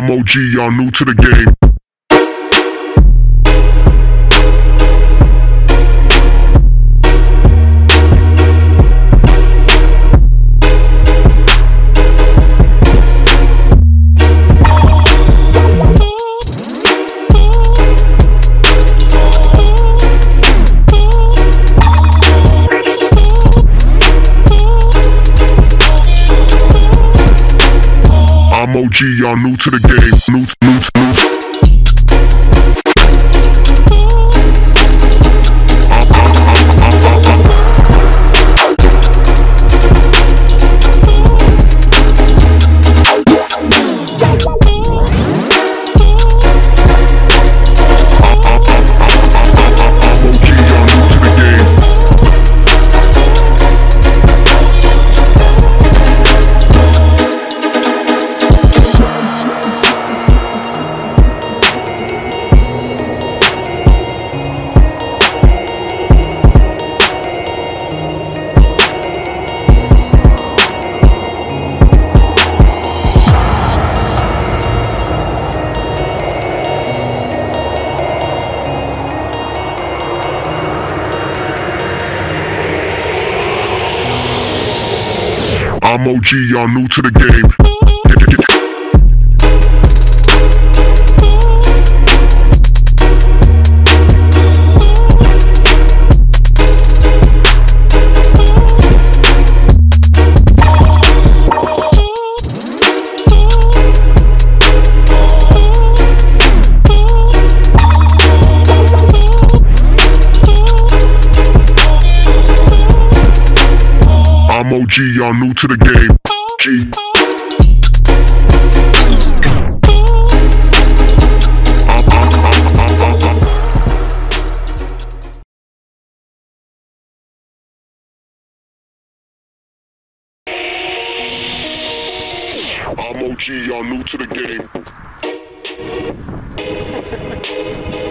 I'm OG, y'all new to the game. I'm OG, y'all new to the game. New. I'm OG, y'all new to the game. I'm OG, y'all new to the game. G. I'm OG, y'all new to the game.